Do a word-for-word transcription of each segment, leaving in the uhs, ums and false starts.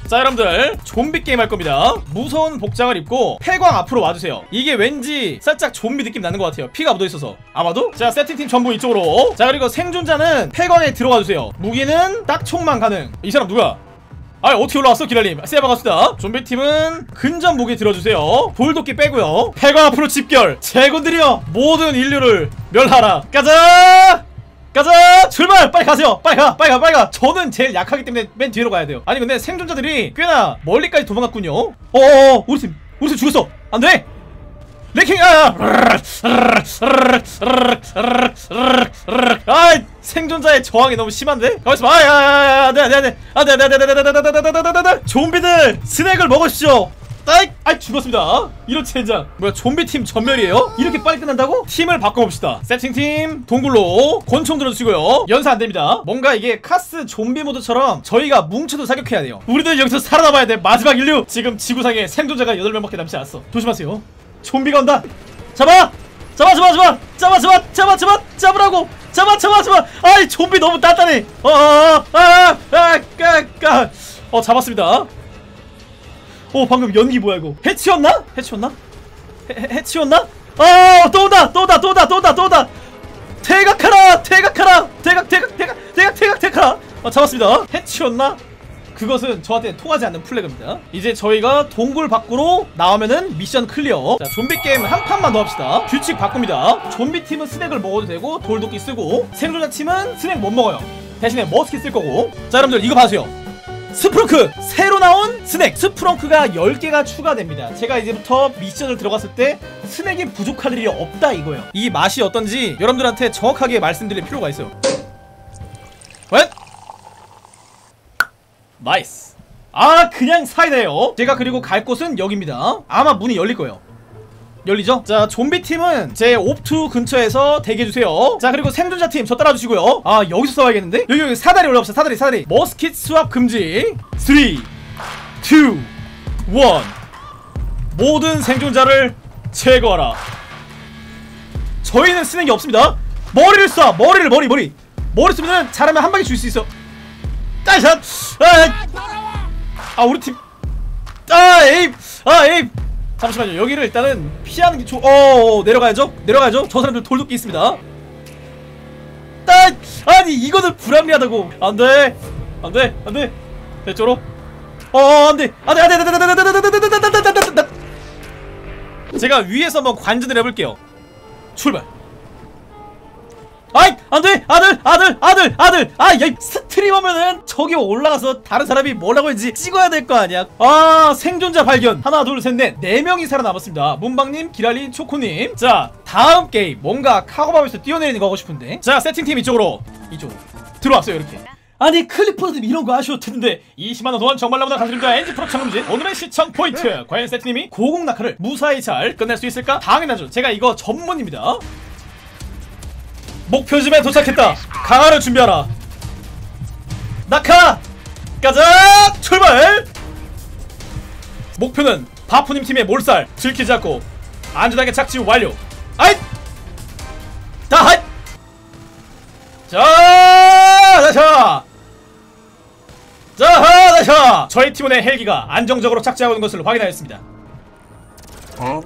자 여러분들 좀비 게임 할 겁니다. 무서운 복장을 입고 폐광 앞으로 와주세요. 이게 왠지 살짝 좀비 느낌 나는 것 같아요. 피가 묻어있어서 아마도. 자 세팅팀 전부 이쪽으로. 자 그리고 생존자는 폐광에 들어가주세요. 무기는 딱 총만 가능. 이 사람 누가? 아 어떻게 올라왔어 기랄님. 세 반갑습니다. 좀비팀은 근접 무기 들어주세요. 돌도끼 빼고요. 폐광 앞으로 집결. 제군들이여 모든 인류를 멸하라. 가자 가자 출발. 빨리 가세요. 빨리 가 빨리 가 빨리 가. 저는 제일 약하기 때문에 맨 뒤로 가야 돼요. 아니 근데 생존자들이 꽤나 멀리까지 도망갔군요. 어어어 우리 팀 우리 팀 죽었어. 안돼 레킹. 아 아 생존자의 저항이 너무 심한데? 가만있어. 아야야야 안돼 안돼 안돼 안돼 안돼 안돼 안돼 안돼. 좀비들 스낵을 먹으십시오. 아이 아이 죽었습니다. 이런 젠장. 뭐야 좀비팀 전멸이에요? 이렇게 빨리 끝난다고? 팀을 바꿔봅시다. 세팅팀 동굴로 권총 들어주시고요. 연사 안됩니다. 뭔가 이게 카스 좀비 모드처럼 저희가 뭉쳐도 사격해야 돼요. 우리들 여기서 살아남아야 돼. 마지막 인류. 지금 지구상에 생존자가 여덟 명밖에 남지 않았어. 조심하세요. 좀비가 온다. 잡아 잡아 잡아 잡아 잡아 잡아 잡아 잡아 잡으라고. 잡아 잡아 잡아. 아이 좀비 너무 단단해. 어어어 아아아아 어 잡았습니다. 오 방금 연기 뭐야 이거. 해치웠나? 해치웠나? 해, 해치웠나? 아 또 온다 또 온다 또 온다 또 온다 또 온다. 퇴각하라 퇴각하라 퇴각 퇴각 퇴각 퇴각 퇴각 퇴각하라. 아 잡았습니다. 해치웠나? 그것은 저한테 통하지 않는 플래그입니다. 이제 저희가 동굴 밖으로 나오면은 미션 클리어. 자 좀비 게임 한 판만 더 합시다. 규칙 바꿉니다. 좀비 팀은 스낵을 먹어도 되고 돌도끼 쓰고, 생존자 팀은 스낵 못 먹어요. 대신에 머스킷 쓸 거고. 자 여러분들 이거 봐주세요. 스프렁크! 새로 나온 스낵! 스프렁크가 열 개가 추가됩니다. 제가 이제부터 미션을 들어갔을 때 스낵이 부족할 일이 없다 이거예요. 이 맛이 어떤지 여러분들한테 정확하게 말씀드릴 필요가 있어요. 왜? 나이스. 아 그냥 사이다예요. 제가 그리고 갈 곳은 여기입니다. 아마 문이 열릴 거예요. 열리죠? 자 좀비팀은 제 옵투 근처에서 대기해주세요. 자 그리고 생존자팀 저 따라주시고요. 아 여기서 싸워야겠는데? 여기 여기 사다리 올라옵시다. 사다리 사다리. 머스킷 수압 금지. 삼, 이, 일. 모든 생존자를 제거하라. 저희는 스낵이 없습니다. 머리를 쏴. 머리를 머리 머리 머리 쏘면은 잘하면 한 방에 줄 수 있어. 따샷. 아, 아 우리 팀. 아 에임. 아 에임. 잠시만요. 여기를 일단은 피하는 게 좋. 어 내려가야죠. 내려가야죠. 저 사람들 돌도끼 있습니다. 따 아니 이거는 불합리하다고. 안돼 안돼 안돼. 대쪽으로. 어 안돼 안돼 안돼 안돼 안돼 안돼 안돼. 제가 위에서 한번 관전을 해볼게요. 출발. 아이 안돼 아들 아들 아들 아들. 아 야 스트리머면은 저기 올라가서 다른 사람이 뭐라고 했는지 찍어야 될 거 아니야. 아 생존자 발견. 하나 둘 셋 넷 네 명이 살아남았습니다. 문방님 기랄린 초코님. 자 다음 게임 뭔가 카고밥에서 뛰어내리는 거 하고 싶은데. 자 세팅팀 이쪽으로 이쪽으로 들어왔어요. 이렇게. 아니 클리퍼드님 이런 거 아쉬워 듣는데 이십만 원 동안 정말 너무나 감사드립니다. 엔지프로 창금진. 오늘의 시청 포인트. 과연 세팅님이 고공 낙하를 무사히 잘 끝낼 수 있을까? 당연하죠. 제가 이거 전문입니다. 목표지에 도착했다. 강화를 준비하라. 낙하! 가자! 출발! 목표는 바푸님 팀의 몰살 들키지 않고 안전하게 착지 완료. 아잇! 다 하잇! 자! 자! 자! 자! 저희 팀원의 헬기가 안정적으로 착지하고 있는 것을 확인하였습니다. 어?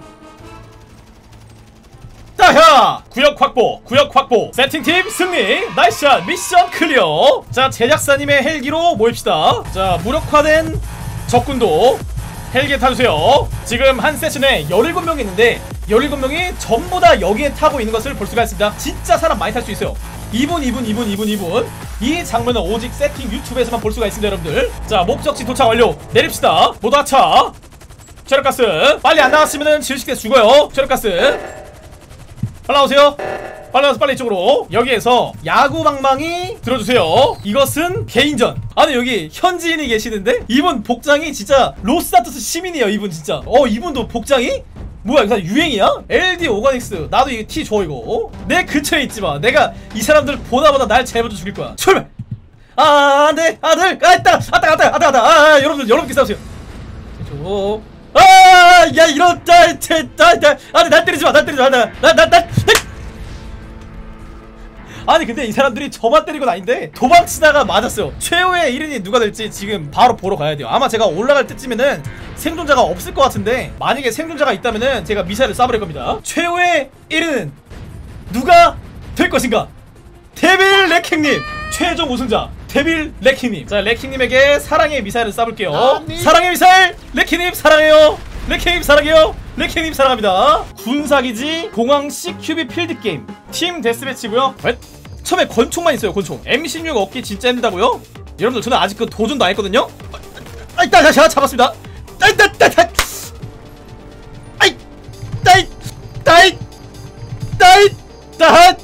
따하! 구역 확보, 구역 확보. 세팅팀 승리. 나이스샷. 미션 클리어. 자 제작사님의 헬기로 모입시다. 자 무력화된 적군도 헬기에 타주세요. 지금 한 세션에 열일곱 명이 있는데 열일곱 명이 전부 다 여기에 타고 있는 것을 볼 수가 있습니다. 진짜 사람 많이 탈 수 있어요. 이분 이분 이분 이분 이분. 이 장면은 오직 세팅 유튜브에서만 볼 수가 있습니다. 여러분들. 자 목적지 도착 완료. 내립시다. 모두 하차. 체력가스. 빨리 안 나갔으면 질식돼서 죽어요. 체력가스. 빨리 나오세요. 빨리 나와서 빨리 이쪽으로. 여기에서 야구방망이 들어주세요. 이것은 개인전. 아니 여기 현지인이 계시는데 이분 복장이 진짜 로스타투스 시민이에요. 이분 진짜. 어 이분도 복장이? 뭐야 이거 유행이야? 엘디 오가닉스. 나도 이 티 줘 이거. 내 근처에 있지마. 내가 이 사람들 보나보다 날 제일 먼저 죽일 거야. 출발! 아 안돼 아들. 아 있다 아따 아따 아따 아따. 아 여러분들 여러분께 싸우세요. 이쪽. 아, 야 이런 날, 제, 날, 날, 아, 날 때리지 마, 날 때리지 마, 날, 날, 날, 날, 아니 근데 이 사람들이 저만 때리고 다니는데 도망치다가 맞았어요. 최후의 일 인이 누가 될지 지금 바로 보러 가야 돼요. 아마 제가 올라갈 때쯤에는 생존자가 없을 것 같은데 만약에 생존자가 있다면은 제가 미사일을 쏴버릴 겁니다. 최후의 일 인은 누가 될 것인가? 데빌 레킹님 최종 우승자 데빌 레킹님. 자, 레킹님에게 사랑의 미사일을 쏴볼게요. 아니. 사랑의 미사일 레킹님 사랑해요. 레킹님 사랑해요. 레킹님 사랑합니다. 군사기지 공항 씨큐비 필드게임 팀 데스매치고요. 처음에 권총만 있어요. 권총 엠 십육 얻기 진짜 힘들다고요? 여러분들 저는 아직 그 도전도 안 했거든요. 아이 따 제가 잡았습니다. 아이 따 따 따 아이 따이 따이 따이 따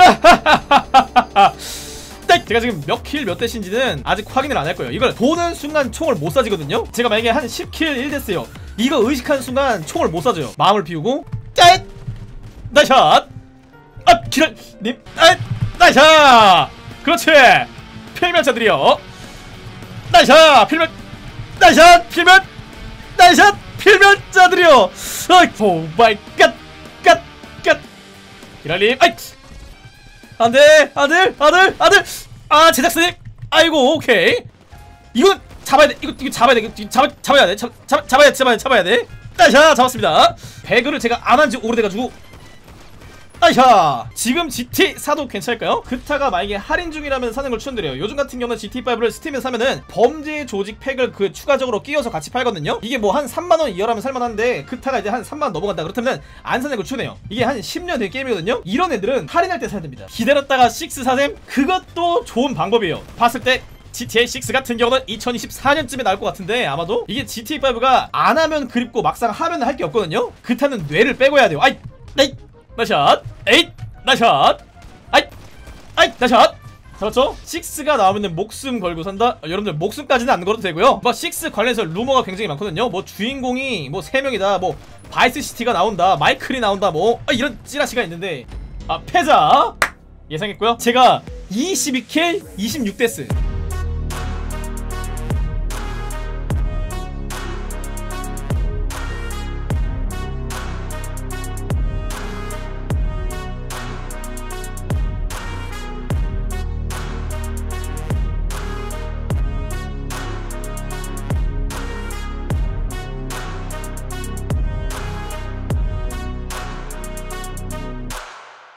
따 제가 지금 몇 킬 몇 대신지는 아직 확인을 안 할 거예요. 이걸 보는 순간 총을 못 쏴지거든요. 제가 만약에 한 십 킬 일 대스요 이거 의식하는 순간 총을 못 쏴줘요. 마음을 비우고 짠! 나이샷! 아! 기라님! 아! 나이샷! 그렇지! 필면자들이요. 나이샷! 필면! 나이샷! 필면! 나이샷! 필면자들이요. 오 마이 갓! 갓! 갓! 기라님! 아이! 안돼! 아들! 아들! 아들! 아 제작사님! 아이고 오케이 이거 잡아야 돼. 이거 이거 잡아야 돼. 이거 잡아 잡아야 돼. 잡 잡 잡아야 돼. 잡아야 돼. 잡아야 돼. 따샤 잡았습니다. 배그를 제가 안 한 지 오래돼가지고. 따샤. 지금 지티 사도 괜찮을까요? 그타가 만약에 할인 중이라면 사는 걸 추천드려요. 요즘 같은 경우는 지티파이브를 스팀에서 사면은 범죄 조직 팩을 그 추가적으로 끼워서 같이 팔거든요. 이게 뭐 한 삼만 원 이하라면 살만한데 그타가 이제 한 삼만 원 넘어간다 그렇다면 안 사는 걸 추천해요. 이게 한 십 년 된 게임이거든요. 이런 애들은 할인할 때 사야 됩니다. 기다렸다가 육 사셈 그것도 좋은 방법이에요. 봤을 때 지티에이 육 같은 경우는 이천이십사 년쯤에 나올 것 같은데 아마도 이게 지티에이 파이브가 안 하면 그립고 막상 하면 할 게 없거든요. 그타는 뇌를 빼고 해야 돼요. 아이 나이 나샷 에잇 나샷 아이 아이 나샷 그렇죠? 육가 나오면은 목숨 걸고 산다? 어, 여러분들 목숨까지는 안 걸어도 되고요. 뭐 육 관련해서 루머가 굉장히 많거든요. 뭐 주인공이 뭐 세 명이다, 뭐 바이스시티가 나온다, 마이클이 나온다, 뭐 아, 이런 찌라시가 있는데 아 패자 예상했고요. 제가 이십이 킬 이십육 데스